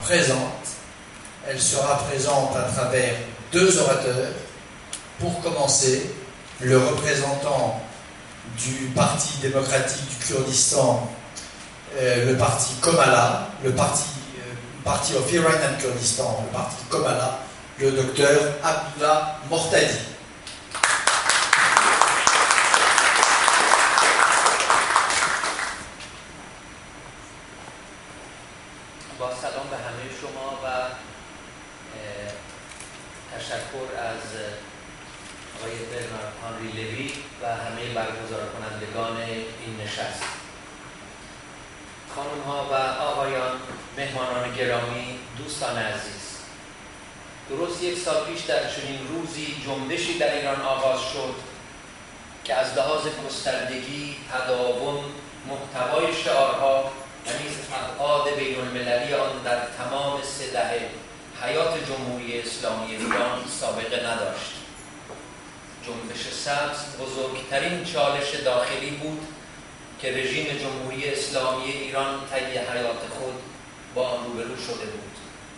présente. Elle sera présente à travers deux orateurs. Pour commencer, le représentant du Parti démocratique du Kurdistan, le parti Komala, le Party of Iranian Kurdistan, le parti Komala, le docteur Abdullah Mortadi. با سلام به همه شما و تشکر از آقای برنارد هانری لوی و همه برگزار کنندگان این نشست. خانم ها و آقایان، مهمانان گرامی، دوستان عزیز، درست یک سال پیش در چنین روزی جنبشی در ایران آغاز شد که از لحاظ گستردگی، تداوم، محتوای شعارها و نیز ابعاد بین المللی آن در تمام 3 دهه حیات جمهوری اسلامی ایران سابقه نداشت. جنبش سبز بزرگترین چالش داخلی بود که رژیم جمهوری اسلامی ایران طی حیات خود با آن روبرو شده بود.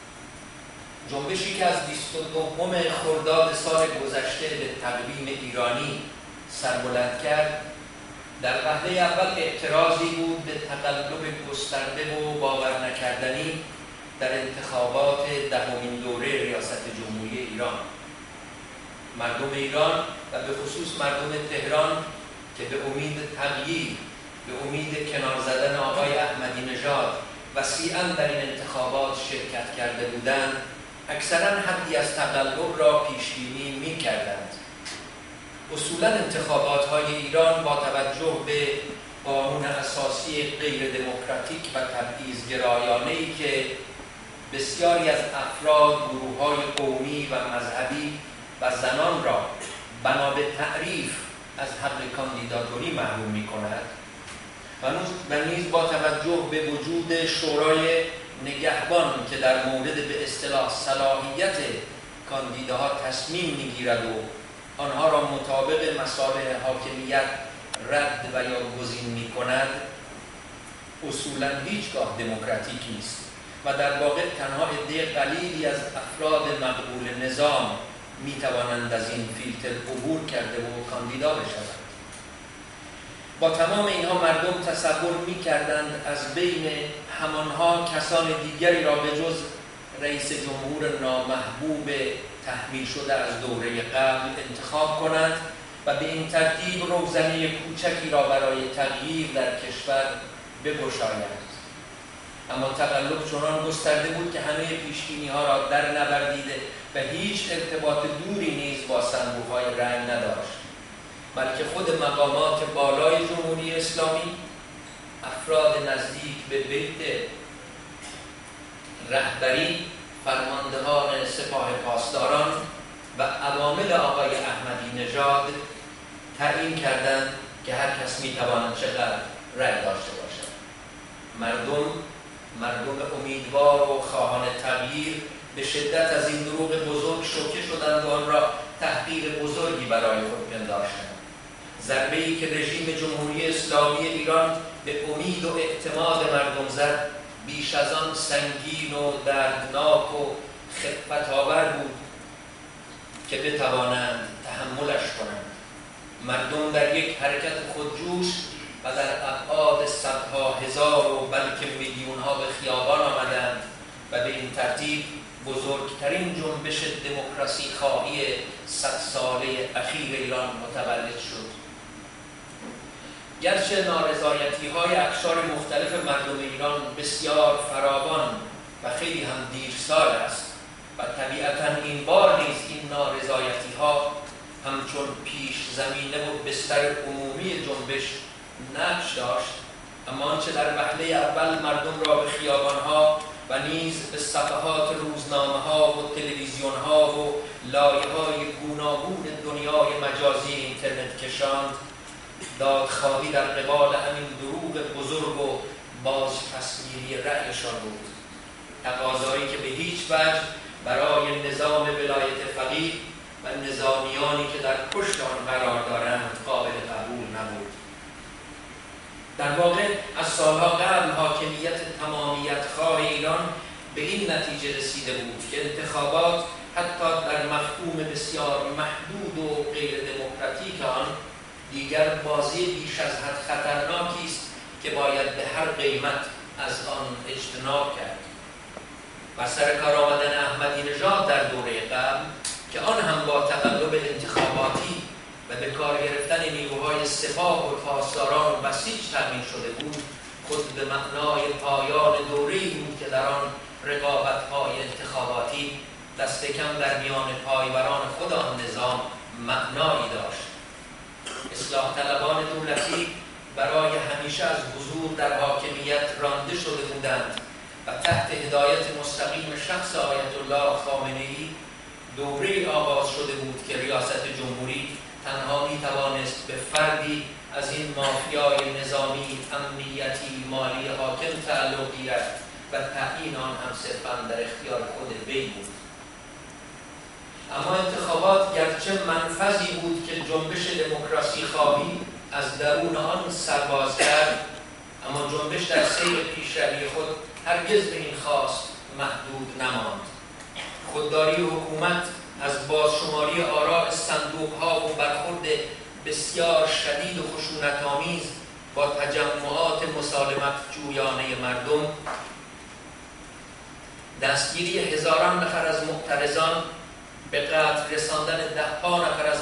جنبشی که از 22 خرداد سال گذشته به تقویم ایرانی سربلند کرد، در وهله اول اعتراضی بود به تقلب گسترده و باور نکردنی در انتخابات 10مین دوره ریاست جمهوری ایران. مردم ایران و به خصوص مردم تهران که به امید تغییر، به امید کنار زدن آقای احمدی نژاد وسیعاً در این انتخابات شرکت کرده بودند، اکثراً حدی از تقلب را پیش‌بینی می‌کردند. اصولاً انتخابات‌های ایران با توجه به قانون اساسی غیر دموکراتیک و تبعیض‌گرایانه‌ای که بسیاری از افراد، گروه‌های قومی و مذهبی و زنان را بنا به تعریف از حق کاندیداتوری محروم می‌کند و نیز با توجه به وجود شورای نگهبان که در مورد به اصطلاح صلاحیت کاندیداها تصمیم می‌گیرد و آنها را مطابق مصالح حاکمیت رد و یا گزین می‌کند، اصولاً هیچگاه دموکراتیک نیست و در واقع تنها عده قلیلی از افراد مقبول نظام می‌توانند از این فیلتر عبور کرده و کاندیدا بشوند. با تمام اینها مردم تصور می‌کردند از بین همانها کسان دیگری را به جز رئیس جمهور نامحبوب تحمیل شده از دوره قبل انتخاب کنند و به این ترتیب روزنه کوچکی را برای تغییر در کشور بگشایند. اما تقلب چنان گسترده بود که همه پیشبینی‌ها را در نوردیده و هیچ ارتباط دوری نیز با صندوق‌های رأی نداشت، بلکه خود مقامات بالای جمهوری اسلامی، افراد نزدیک به بیت رهبری، فرماندهان سپاه پاسداران و عوامل آقای احمدی نژاد تعیین کردند که هر کس می‌تواند چقدر رأی داشته باشد. مردم امیدوار و خواهان تغییر به شدت از این دروغ بزرگ شوکه شدند و آن را تحقیر بزرگی برای خود پنداشتند. ضربه‌ای که رژیم جمهوری اسلامی ایران به امید و اعتماد مردم زد، بیش از آن سنگین و دردناک و خفت‌آور بود که بتوانند تحملش کنند. مردم در یک حرکت خودجوش و در ابعاد صدها هزار و بلکه میلیون‌ها به خیابان آمدند و به این ترتیب بزرگترین جنبش دموکراسی خواهی 100 ساله اخیر ایران متولد شد. گرچه نارضایتی‌های اقشار مختلف مردم ایران بسیار فراوان و خیلی هم دیرسال است و طبیعتاً این بار نیز این نارضایتی‌ها همچون پیش زمینه و بستر عمومی جنبش نقش داشت، اما آنچه در وهله اول مردم را به خیابان‌ها و نیز به صفحات روزنامه‌ها و تلویزیون‌ها و لایه‌های گوناگون دنیای مجازی اینترنت کشاند، دادخواهی در قبال همین دروغ بزرگ و بازپسگیری رأیشان بود. تقاضایی که به هیچ وجه برای نظام ولایت فقیه و نظامیانی که در پشت آن قرار دارند قابل قبول نبود. در واقع از سالها قبل حاکمیت تمامیت خواه ایران به این نتیجه رسیده بود که انتخابات حتی در مفهوم بسیار محدود و غیر دموکراتیک آن دیگر بازی بیش از حد خطرناکی است که باید به هر قیمت از آن اجتناب کرد. و سر کار آمدن احمدی نژاد در دوره قبل که آن هم با تقلب انتخاباتی و به کار گرفتن نیروهای سپاه و پاسداران و بسیج تامین شده بود، خود به معنای پایان دوره‌ای بود که در آن رقابت‌های انتخاباتی دست کم در میان پایبران خود آن نظام معنایی داشت. اصلاح طلبان دولتی برای همیشه از حضور در حاکمیت رانده شده بودند و تحت هدایت مستقیم شخص آیت الله خامنه‌ای دوره آغاز شده بود که ریاست جمهوری تنها می توانست به فردی از این مافیای نظامی، امنیتی، مالی حاکم تعلق گیرد و تعیین آن هم صرفاً در اختیار خود وی بود. اما انتخابات گرچه منفذی بود که جنبش دموکراسی خواهی از درون آن سرباز کرد، اما جنبش در سیر پیشروی خود هرگز به این خواست محدود نماند. خودداری حکومت از بازشماری آراء صندوق‌ها و برخورد بسیار شدید و خشونت‌آمیز با تجمعات مسالمت جویانه مردم، دستگیری هزاران نفر از معترضان، به قتل رساندن ده‌ها نفر از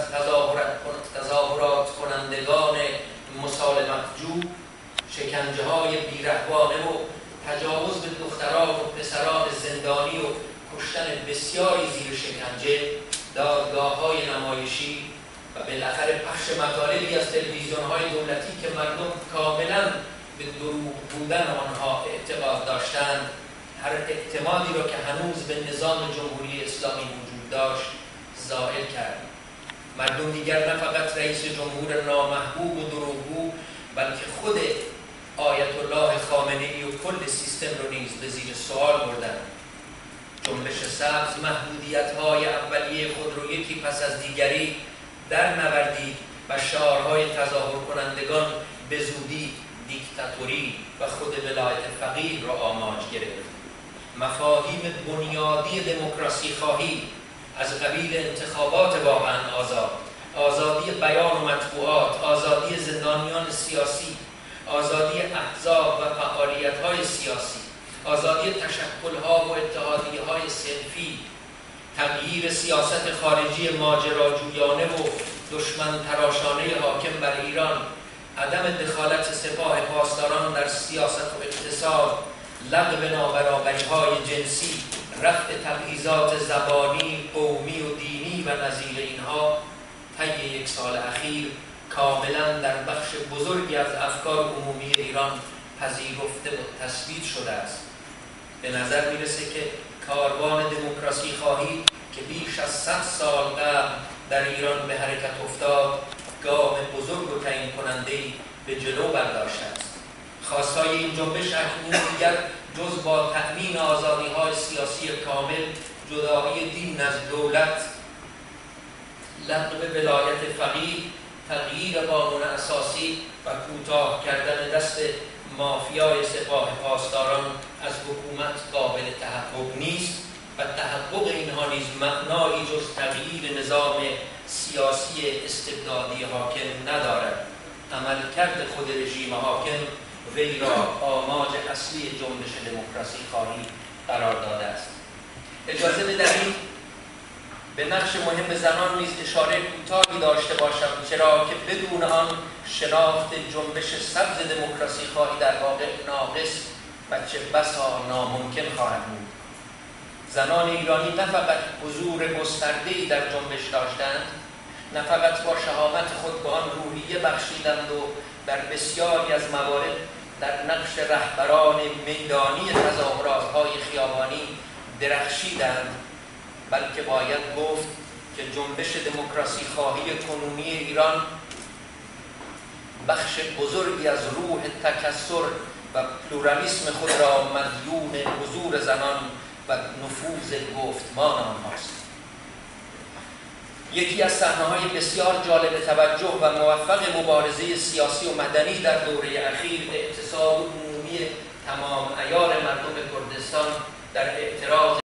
تظاهرات کنندگان مسالمت جو، شکنجه‌های بی‌رحمانه و تجاوز به دختران و پسران زندانی و کشتن بسیاری زیر شکنجه، دادگاه‌های نمایشی و بالاخره پخش مطالبی از تلویزیون‌های دولتی که مردم کاملاً به دروغ بودن آنها اعتقاد داشتند، هر اعتمادی را که هنوز به نظام جمهوری اسلامی وجود داشت زائل کرد. مردم دیگر نه فقط رئیس جمهور نامحبوب و دروغگو، بلکه خود آیت الله خامنه‌ای و کل سیستم رو نیز به زیر سوال بردند. جنبش سبز محدودیت‌های اولیه خود رو یکی پس از دیگری در نوردید و شعارهای تظاهر کنندگان به زودی دیکتاتوری و خود ولایت فقیه را آماج گرفت. مفاهیم بنیادی دموکراسی خواهی از قبیل انتخابات واقعا آزاد، آزادی بیان و مطبوعات، آزادی زندانیان سیاسی، آزادی احزاب و فعالیت‌های سیاسی، آزادی تشکل‌ها و اتحادیه‌های صنفی، تغییر سیاست خارجی ماجراجویانه و دشمن تراشانه حاکم بر ایران، عدم دخالت سپاه پاسداران در سیاست و اقتصاد، لغو نابرابری‌های جنسی، رفع تبعیضات زبانی، قومی و دینی و نظیر اینها طی یک سال اخیر کاملا در بخش بزرگی از افکار عمومی ایران پذیرفته و تثبیت شده است. به نظر میرسه که کاروان دموکراسی خواهی که بیش از 100 سال قبل در ایران به حرکت افتاد، گام بزرگ و تعیین کننده‌ای به جلو برداشته است. خواستای این جنبش اکنون دیگر جز با تأمین آزادی‌های سیاسی کامل، جدایی دین از دولت، لغو ولایت فقیه، تغییر قانون اساسی و کوتاه کردن دست مافیای سپاه پاسداران از حکومت قابل تحقق نیست و تحقق اینها نیز معنایی جز تغییر نظام سیاسی استبدادی حاکم ندارد. عملکرد خود رژیم حاکم وی را آماج اصلی جنبش دموکراسی خواهی قرار داده است. اجازه بدهید به نقش مهم زنان نیز اشاره کوتاهی داشته باشم، چرا که بدون آن شناخت جنبش سبز دموکراسی خواهی در واقع ناقص و چه بسا ناممکن خواهد بود. زنان ایرانی نه فقط حضور گسترده‌ای در جنبش داشتند، نه فقط با شهامت خود به آن روحیه بخشیدند و در بسیاری از موارد در نقش رهبران میدانی تظاهرات‌های خیابانی درخشیدند، بلکه باید گفت که جنبش دموکراسی خواهی کنونی ایران بخش بزرگی از روح تکثر و پلورالیسم خود را مدیون حضور زنان و نفوذ گفتمان آنهاست. یکی از صحنه‌های بسیار جالب توجه و موفق مبارزه سیاسی و مدنی در دوره اخیر اعتصاب عمومی تمام عیار مردم کردستان در اعتراض